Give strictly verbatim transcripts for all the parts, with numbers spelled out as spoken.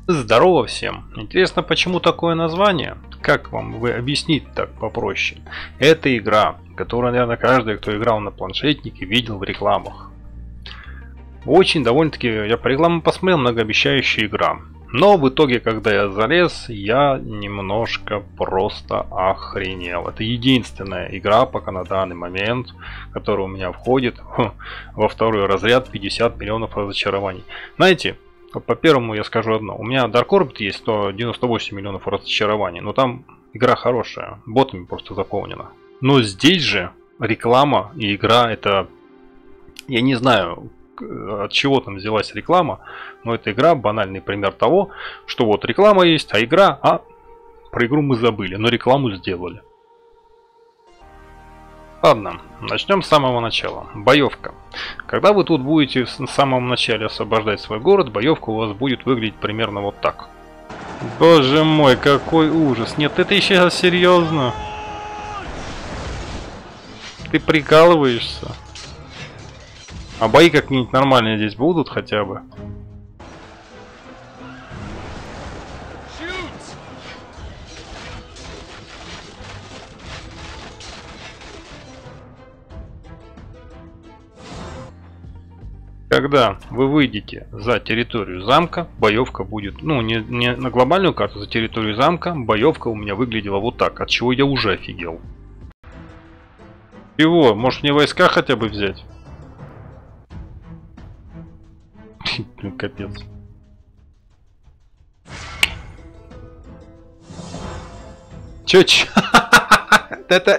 Здорово всем! Интересно, почему такое название? Как вам вы объяснить так попроще? Это игра, которую, наверное, каждый, кто играл на планшетнике, видел в рекламах. Очень довольно-таки, я по рекламам посмотрел, многообещающая игра. Но в итоге, когда я залез, я немножко просто охренел. Это единственная игра пока на данный момент, которая у меня входит во второй разряд пятьдесят миллионов разочарований. Знаете, по первому я скажу одно. У меня Dark Orbit есть сто девяносто восемь миллионов разочарований, но там игра хорошая, ботами просто заполнена. Но здесь же реклама и игра, это, я не знаю, от чего там взялась реклама, но эта игра банальный пример того, что вот реклама есть, а игра, а про игру мы забыли, но рекламу сделали. Ладно, начнем с самого начала. Боевка. Когда вы тут будете в самом начале освобождать свой город, боевка у вас будет выглядеть примерно вот так. Боже мой, какой ужас. Нет, это еще серьезно. Ты прикалываешься? А бои как-нибудь нормальные здесь будут хотя бы? Когда вы выйдете за территорию замка, боевка будет, ну не, не на глобальную карту, за территорию замка, боевка у меня выглядела вот так, от чего я уже офигел. Чего? Может мне войска хотя бы взять? Блин, капец. Чё, чё? Это...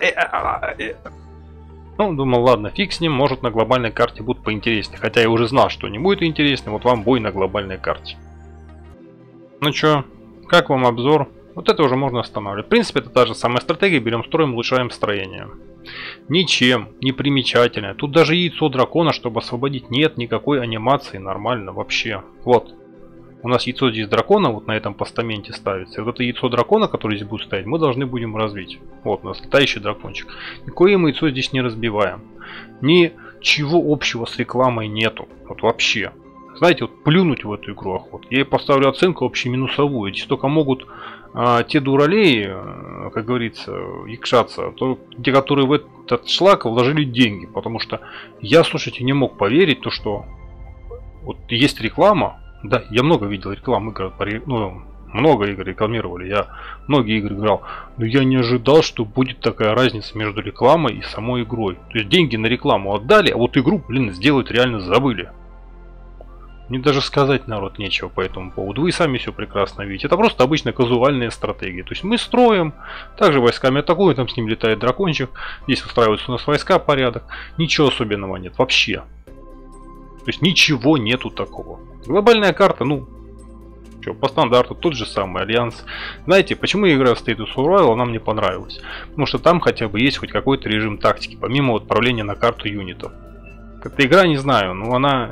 Ну, думал, ладно, фиг с ним, может на глобальной карте будут поинтереснее. Хотя я уже знал, что не будет интересно, вот вам бой на глобальной карте. Ну чё, как вам обзор? Вот это уже можно останавливать. В принципе, это та же самая стратегия, берем строим, улучшаем строение. Ничем, не примечательно. Тут даже яйцо дракона, чтобы освободить, нет никакой анимации, нормально вообще. Вот. У нас яйцо здесь дракона вот на этом постаменте ставится. И вот это яйцо дракона, которое здесь будет стоять, мы должны будем развить. Вот у нас летающий дракончик. Никакое мы яйцо здесь не разбиваем. Ничего общего с рекламой нету. Вот вообще. Знаете, вот плюнуть в эту игру охот. Я ей поставлю оценку общеминусовую. Здесь только могут а, те дуралеи, как говорится, якшаться, то, те, которые в этот шлак вложили деньги. Потому что я, слушайте, не мог поверить, то, что вот есть реклама. Да, я много видел реклам игр, ну, много игр рекламировали, я многие игры играл, но я не ожидал, что будет такая разница между рекламой и самой игрой. То есть деньги на рекламу отдали, а вот игру, блин, сделать реально забыли. Мне даже сказать, народ, нечего по этому поводу. Вы сами все прекрасно видите. Это просто обычная казуальная стратегия. То есть мы строим, также войсками атакуем, там с ним летает дракончик, здесь устраиваются у нас войска, порядок. Ничего особенного нет вообще. То есть ничего нету такого. Глобальная карта, ну, что, по стандарту тот же самый Альянс. Знаете, почему игра в State of Survival она мне понравилась? Потому что там хотя бы есть хоть какой-то режим тактики, помимо отправления на карту юнитов. Эта игра, не знаю, но она...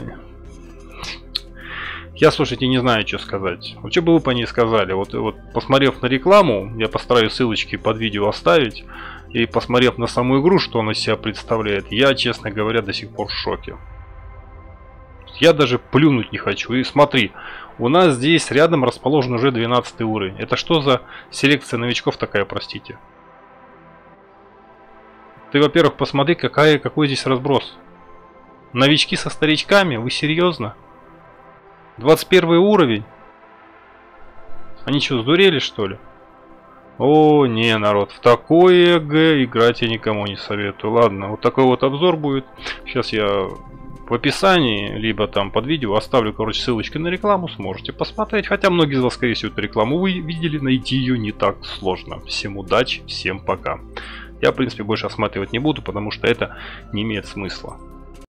Я, слушайте, не знаю, что сказать. Вот что бы вы по ней сказали? Вот, вот посмотрев на рекламу, я постараюсь ссылочки под видео оставить. И посмотрев на саму игру, что она из себя представляет, я, честно говоря, до сих пор в шоке. Я даже плюнуть не хочу. И смотри, у нас здесь рядом расположен уже двенадцатый уровень. Это что за селекция новичков такая, простите? Ты, во-первых, посмотри, какая, какой здесь разброс. Новички со старичками? Вы серьезно? двадцать первый уровень? Они что, сдурели, что ли? О, не, народ, в такое ЭГ играть я никому не советую. Ладно, вот такой вот обзор будет. Сейчас я... В описании, либо там под видео оставлю, короче, ссылочки на рекламу, сможете посмотреть. Хотя многие из вас, скорее всего, эту рекламу вы видели, найти ее не так сложно. Всем удачи, всем пока. Я, в принципе, больше осматривать не буду, потому что это не имеет смысла.